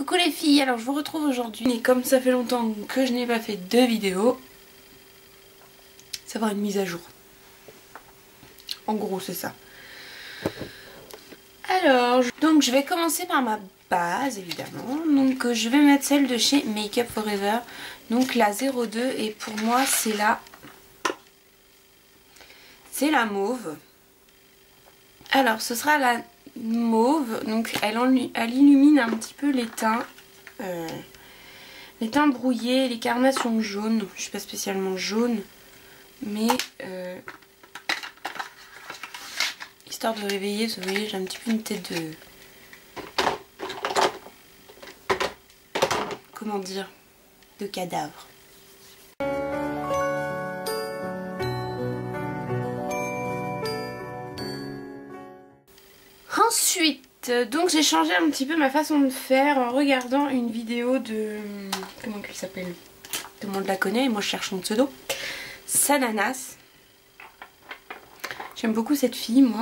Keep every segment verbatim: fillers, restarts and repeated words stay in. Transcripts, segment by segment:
Coucou les filles, alors je vous retrouve aujourd'hui et comme ça fait longtemps que je n'ai pas fait de vidéo, ça va être une mise à jour. En gros c'est ça. Alors, donc je vais commencer par ma base évidemment. Donc euh, je vais mettre celle de chez Make Up For Ever, donc la zéro deux, et pour moi c'est la, c'est la mauve. Alors ce sera la mauve, donc elle, elle illumine un petit peu les teints. Euh, les teints brouillés, les carnations jaunes. Je suis pas spécialement jaune, mais euh, histoire de réveiller, vous voyez, j'ai un petit peu une tête de... Comment dire, de cadavre. Ensuite, donc j'ai changé un petit peu ma façon de faire en regardant une vidéo de... Comment elle s'appelle? Tout le monde la connaît et moi je cherche son pseudo. Sananas. J'aime beaucoup cette fille moi.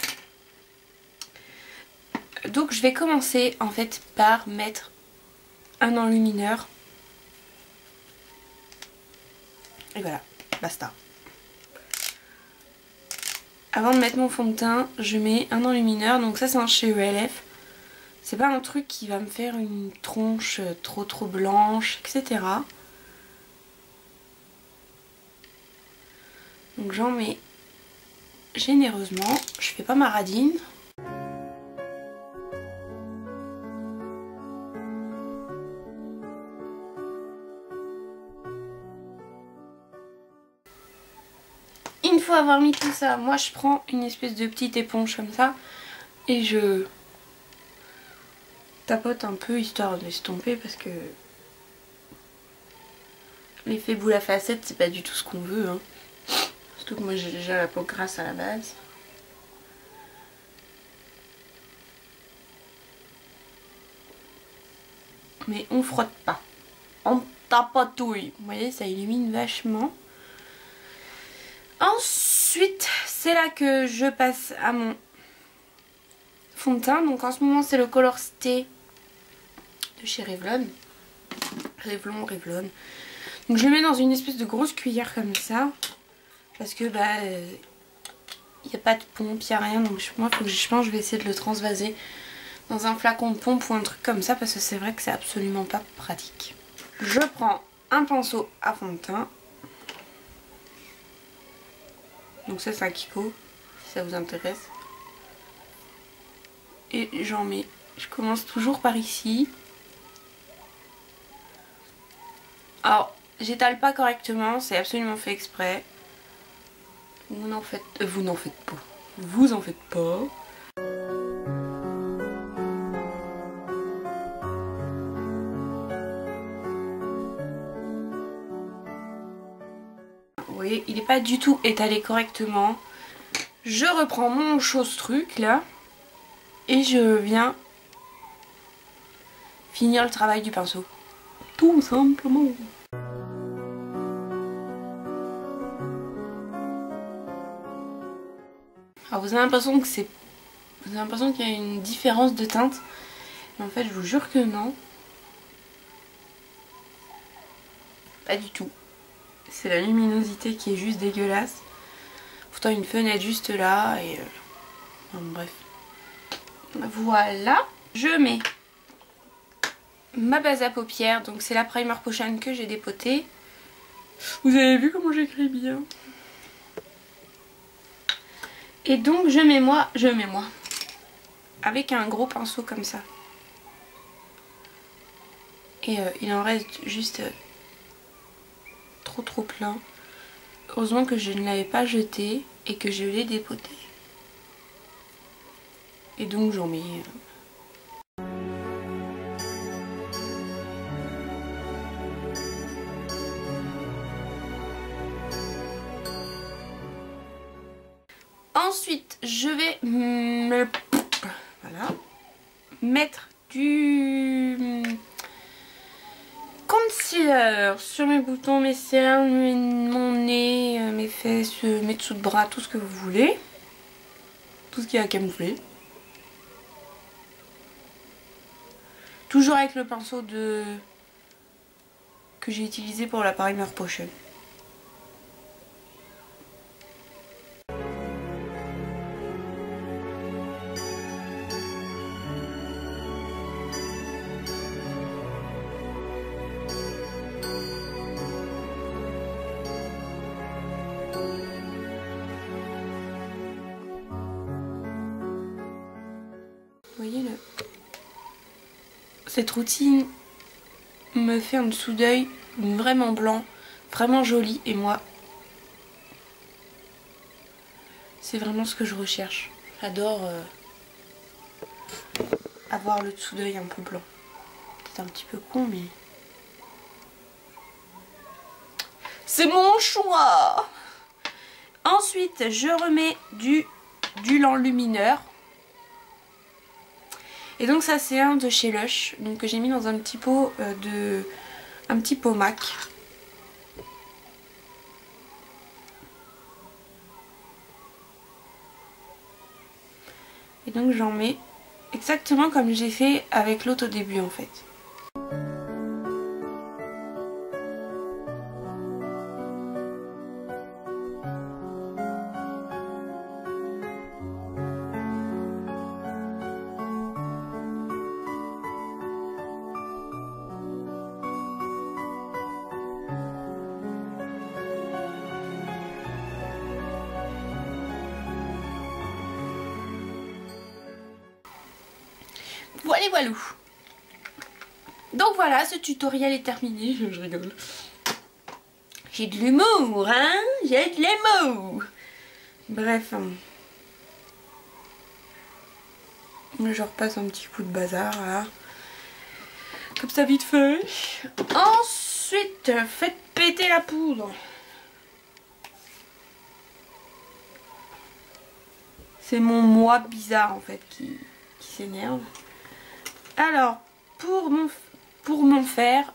Donc je vais commencer en fait par mettre un enlumineur. Et voilà, basta. Avant de mettre mon fond de teint, je mets un enlumineur. Donc ça c'est un chez E L F. C'est pas un truc qui va me faire une tronche trop trop blanche, et cetera. Donc j'en mets généreusement. Je fais pas ma radine. Une fois avoir mis tout ça, moi je prends une espèce de petite éponge comme ça et je tapote un peu histoire d'estomper parce que l'effet boule à facettes c'est pas du tout ce qu'on veut hein. Surtout que moi j'ai déjà la peau grasse à la base. Mais on frotte pas, on tapatouille, vous voyez ça illumine vachement. Ensuite, c'est là que je passe à mon fond de teint. Donc en ce moment, c'est le Color Stay de chez Revlon. Revlon, Revlon. Donc je le mets dans une espèce de grosse cuillère comme ça. Parce que bah, il euh, n'y a pas de pompe, il n'y a rien. Donc moi, faut que je, je pense que je vais essayer de le transvaser dans un flacon de pompe ou un truc comme ça. Parce que c'est vrai que c'est absolument pas pratique. Je prends un pinceau à fond de teint. Donc ça c'est un Kiko, si ça vous intéresse. Et j'en mets, je commence toujours par ici. Alors, j'étale pas correctement, c'est absolument fait exprès. Vous n'en faites, euh, vous n'en faites pas. Vous en faites pas. Vous voyez, il n'est pas du tout étalé correctement. Je reprends mon chose truc là et je viens finir le travail du pinceau. Tout simplement. Alors vous avez l'impression que c'est... Vous avez l'impression qu'il y a une différence de teinte. Mais en fait je vous jure que non. Pas du tout. C'est la luminosité qui est juste dégueulasse. Pourtant une fenêtre juste là et... Euh... Enfin, bref. Voilà. Je mets ma base à paupières. Donc c'est la Primer Potion que j'ai dépotée. Vous avez vu comment j'écris bien. Et donc je mets moi, je mets moi. Avec un gros pinceau comme ça. Et euh, il en reste juste... Euh... trop trop plein. Heureusement que je ne l'avais pas jeté et que je l'ai dépoté. Et donc j'en mets... Ensuite je vais me... voilà, mettre du... concealer sur mes boutons, mes cernes, mon nez, mes fesses, mes dessous de bras, tout ce que vous voulez. Tout ce qui est à camoufler. Toujours avec le pinceau de que j'ai utilisé pour la Primer Potion. Vous voyez, le... cette routine me fait un dessous d'œil vraiment blanc, vraiment joli, et moi c'est vraiment ce que je recherche. J'adore euh, avoir le dessous d'œil un peu blanc. C'est un petit peu con, mais c'est mon choix. Ensuite je remets du, du l'enlumineur. Et donc ça c'est un de chez Lush, donc que j'ai mis dans un petit pot euh, de un petit pot MAC. Et donc j'en mets exactement comme j'ai fait avec l'autre au début en fait. Voilà, voilà. Donc voilà, ce tutoriel est terminé. Je rigole. J'ai de l'humour, hein. J'ai de l'humour. Bref. Je repasse un petit coup de bazar, là. Comme ça, vite fait. Ensuite, faites péter la poudre. C'est mon moi bizarre, en fait, qui, qui s'énerve. Alors, pour mon, pour mon faire,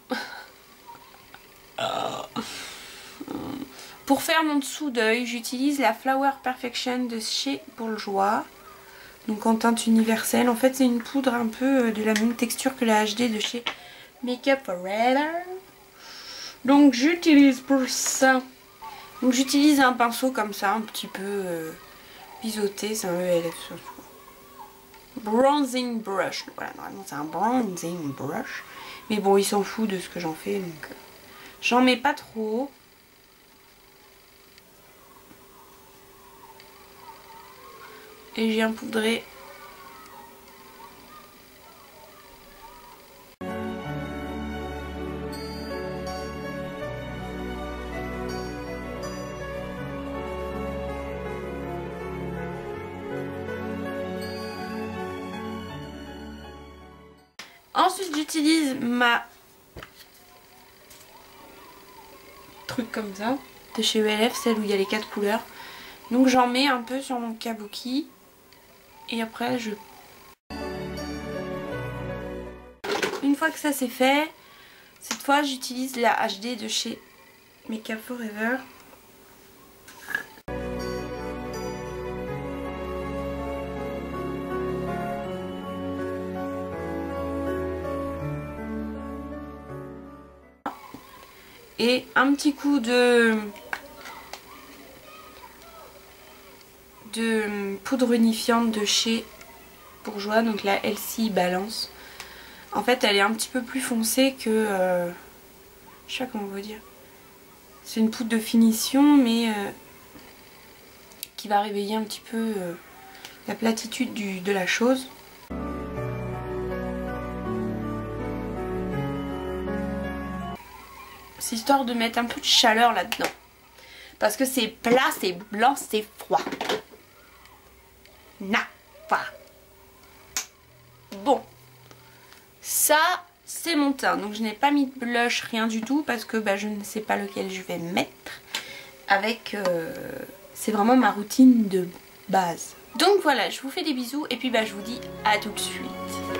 pour faire mon dessous d'œil, j'utilise la Flower Perfection de chez Bourjois. Donc en teinte universelle. En fait, c'est une poudre un peu de la même texture que la H D de chez Makeup Forever. Donc j'utilise pour ça. Donc j'utilise un pinceau comme ça, un petit peu euh, biseauté. C'est un E L F. Bronzing brush. Voilà, normalement c'est un bronzing brush. Mais bon, il s'en fout de ce que j'en fais. Donc euh, j'en mets pas trop. Et j'ai un poudré. Ensuite j'utilise ma truc comme ça de chez E L F, celle où il y a les quatre couleurs. Donc j'en mets un peu sur mon kabuki et après je... Une fois que ça c'est fait, cette fois j'utilise la H D de chez Makeup Forever. Et un petit coup de, de poudre unifiante de chez Bourjois, donc la L C Balance. En fait elle est un petit peu plus foncée que... Euh, je sais pas comment vous dire. C'est une poudre de finition mais euh, qui va réveiller un petit peu euh, la platitude du, de la chose. C'est histoire de mettre un peu de chaleur là-dedans. Parce que c'est plat, c'est blanc, c'est froid. Na, voilà. Bon. Ça, c'est mon teint. Donc je n'ai pas mis de blush, rien du tout. Parce que bah, je ne sais pas lequel je vais mettre. Avec... Euh, c'est vraiment ma routine de base. Donc voilà, je vous fais des bisous. Et puis bah, je vous dis à tout de suite.